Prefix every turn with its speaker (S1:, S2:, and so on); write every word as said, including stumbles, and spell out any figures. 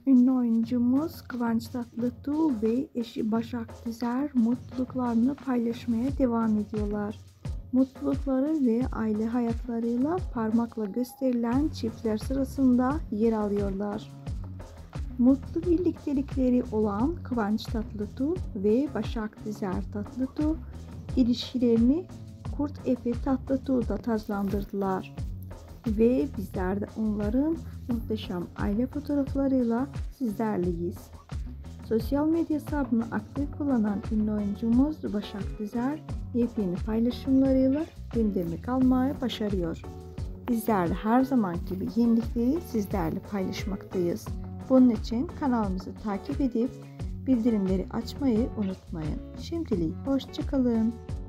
S1: Ünlü oyuncumuz Kıvanç Tatlıtuğ ve eşi Başak Dizer mutluluklarını paylaşmaya devam ediyorlar. Mutlulukları ve aile hayatlarıyla parmakla gösterilen çiftler sırasında yer alıyorlar. Mutlu birliktelikleri olan Kıvanç Tatlıtuğ ve Başak Dizer Tatlıtuğ ilişkilerini Kurt Efe Tatlıtuğ'da tazlandırdılar. Ve bizler de onların muhteşem aile fotoğraflarıyla sizlerleyiz. Sosyal medya hesabını aktif kullanan ünlü oyuncumuz Başak Dizer yepyeni paylaşımlarıyla gündemi kalmayı başarıyor. Bizler de her zaman gibi yenilikleri sizlerle paylaşmaktayız. Bunun için kanalımızı takip edip bildirimleri açmayı unutmayın. Şimdilik hoşça kalın.